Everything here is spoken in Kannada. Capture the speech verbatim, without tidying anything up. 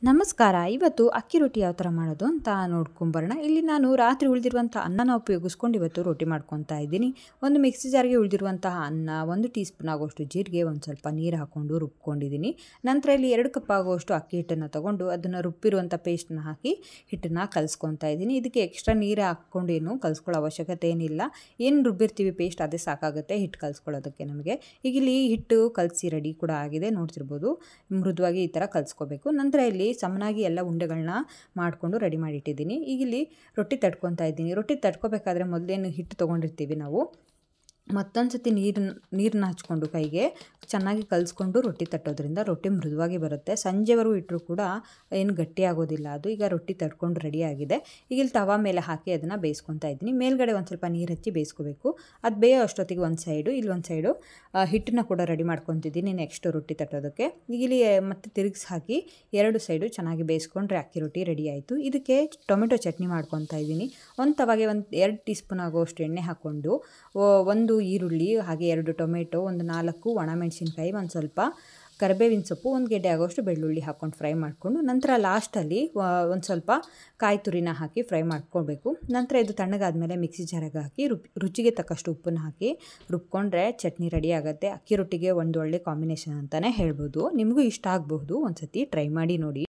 ನಮಸ್ಕಾರ. ಇವತ್ತು ಅಕ್ಕಿ ರೊಟ್ಟಿ ಯಾವ ಥರ ಮಾಡೋದು ಅಂತ ನೋಡ್ಕೊಂಬರೋಣ. ಇಲ್ಲಿ ನಾನು ರಾತ್ರಿ ಉಳಿದಿರುವಂಥ ಅನ್ನನ ಉಪಯೋಗಿಸ್ಕೊಂಡು ಇವತ್ತು ರೊಟ್ಟಿ ಮಾಡ್ಕೊತಾ ಇದ್ದೀನಿ. ಒಂದು ಮಿಕ್ಸಿ ಜಾರ್ಗೆ ಉಳಿದಿರುವಂತಹ ಅನ್ನ, ಒಂದು ಟೀ ಸ್ಪೂನ್ ಆಗೋಷ್ಟು ಜೀರಿಗೆ, ಒಂದು ಸ್ವಲ್ಪ ನೀರು ಹಾಕ್ಕೊಂಡು ರುಬ್ಕೊಂಡಿದ್ದೀನಿ. ನಂತರ ಇಲ್ಲಿ ಎರಡು ಕಪ್ ಆಗೋಷ್ಟು ಅಕ್ಕಿ ಹಿಟ್ಟನ್ನು ತೊಗೊಂಡು ಅದನ್ನು ರುಬ್ಬಿರುವಂಥ ಪೇಸ್ಟನ್ನ ಹಾಕಿ ಹಿಟ್ಟನ್ನು ಕಲಿಸ್ಕೊತಾ ಇದ್ದೀನಿ. ಇದಕ್ಕೆ ಎಕ್ಸ್ಟ್ರಾ ನೀರು ಹಾಕ್ಕೊಂಡು ಏನು ಕಲಿಸ್ಕೊಳ್ಳೋ ಅವಶ್ಯಕತೆ ಏನಿಲ್ಲ. ಏನು ರುಬ್ಬಿರ್ತೀವಿ ಪೇಸ್ಟ್ ಅದೇ ಸಾಕಾಗುತ್ತೆ ಹಿಟ್ಟು ಕಲಿಸ್ಕೊಳ್ಳೋದಕ್ಕೆ ನಮಗೆ. ಈಗ ಇಲ್ಲಿ ಹಿಟ್ಟು ಕಲಸಿ ರೆಡಿ ಕೂಡ ಆಗಿದೆ, ನೋಡ್ತಿರ್ಬೋದು. ಮೃದುವಾಗಿ ಈ ಥರ ಕಲಿಸ್ಕೋಬೇಕು. ನಂತರ ಇಲ್ಲಿ ಸಮನಾಗಿ ಎಲ್ಲ ಉಂಡೆಗಳನ್ನ ಮಾಡಿಕೊಂಡು ರೆಡಿ ಮಾಡಿಟ್ಟಿದ್ದೀನಿ. ಈಗ ಇಲ್ಲಿ ರೊಟ್ಟಿ ತಟ್ಕೊತಾ ಇದ್ದೀನಿ. ರೊಟ್ಟಿ ತಟ್ಕೋಬೇಕಾದ್ರೆ ಮೊದಲೇನು ಹಿಟ್ಟು ತೊಗೊಂಡಿರ್ತೀವಿ ನಾವು, ಮತ್ತೊಂದು ಸತಿ ನೀರನ್ನ ನೀರನ್ನ ಹಚ್ಕೊಂಡು ಕೈಗೆ ಚೆನ್ನಾಗಿ ಕಲಿಸ್ಕೊಂಡು ರೊಟ್ಟಿ ತಟ್ಟೋದ್ರಿಂದ ರೊಟ್ಟಿ ಮೃದುವಾಗಿ ಬರುತ್ತೆ. ಸಂಜೆವರೆಗೂ ಇಟ್ಟರೂ ಕೂಡ ಏನು ಗಟ್ಟಿ ಆಗೋದಿಲ್ಲ ಅದು. ಈಗ ರೊಟ್ಟಿ ತಟ್ಕೊಂಡು ರೆಡಿಯಾಗಿದೆ. ಈಗ ಇಲ್ಲಿ ತವಾ ಮೇಲೆ ಹಾಕಿ ಅದನ್ನು ಬೇಯಿಸ್ಕೊತಾ ಇದ್ದೀನಿ. ಮೇಲ್ಗಡೆ ಒಂದು ಸ್ವಲ್ಪ ನೀರು ಹಚ್ಚಿ ಬೇಯಿಸ್ಕೋಬೇಕು. ಅದು ಬೇಯೋ ಅಷ್ಟೊತ್ತಿಗೆ ಒಂದು ಸೈಡು ಇಲ್ಲಿ ಒಂದು ಸೈಡು ಹಿಟ್ಟನ್ನ ಕೂಡ ರೆಡಿ ಮಾಡ್ಕೊತಿದ್ದೀನಿ ನೆಕ್ಸ್ಟ್ ರೊಟ್ಟಿ ತಟ್ಟೋದಕ್ಕೆ. ಈಗ ಇಲ್ಲಿ ಮತ್ತೆ ತಿರುಗಿಸಿ ಹಾಕಿ ಎರಡು ಸೈಡು ಚೆನ್ನಾಗಿ ಬೇಯಿಸ್ಕೊಂಡ್ರೆ ಅಕ್ಕಿ ರೊಟ್ಟಿ ರೆಡಿ ಆಯಿತು. ಇದಕ್ಕೆ ಟೊಮೆಟೊ ಚಟ್ನಿ ಮಾಡ್ಕೊತಾ ಇದ್ದೀನಿ. ಒಂದು ತವಾಗೆ ಒಂದು ಎರಡು ಟೀ ಸ್ಪೂನ್ ಆಗೋಷ್ಟು ಎಣ್ಣೆ ಹಾಕ್ಕೊಂಡು ಒಂದು ಈರುಳ್ಳಿ, ಹಾಗೆ ಎರಡು ಟೊಮೆಟೊ, ಒಂದು ನಾಲ್ಕು ಒಣಮೆಣಸಿನ್ಕಾಯಿ, ಒಂದು ಸ್ವಲ್ಪ ಕರಿಬೇವಿನ ಸೊಪ್ಪು, ಒಂದು ಗೆಡ್ಡೆ ಆಗೋಷ್ಟು ಬೆಳ್ಳುಳ್ಳಿ ಹಾಕ್ಕೊಂಡು ಫ್ರೈ ಮಾಡಿಕೊಂಡು ನಂತರ ಲಾಸ್ಟಲ್ಲಿ ಒಂದು ಸ್ವಲ್ಪ ಕಾಯಿ ತುರಿನ ಹಾಕಿ ಫ್ರೈ ಮಾಡ್ಕೊಳ್ಬೇಕು. ನಂತರ ಇದು ತಣ್ಣಗಾದ್ಮೇಲೆ ಮಿಕ್ಸಿ ಜಾರಿಗೆ ಹಾಕಿ ರುಬ್ ರುಚಿಗೆ ತಕ್ಕಷ್ಟು ಉಪ್ಪನ್ನು ಹಾಕಿ ರುಬ್ಕೊಂಡ್ರೆ ಚಟ್ನಿ ರೆಡಿ ಆಗುತ್ತೆ. ಅಕ್ಕಿ ರೊಟ್ಟಿಗೆ ಒಂದು ಒಳ್ಳೆ ಕಾಂಬಿನೇಷನ್ ಅಂತಲೇ ಹೇಳ್ಬೋದು. ನಿಮಗೂ ಇಷ್ಟ ಆಗಬಹುದು, ಒಂದು ಸತಿ ಟ್ರೈ ಮಾಡಿ ನೋಡಿ.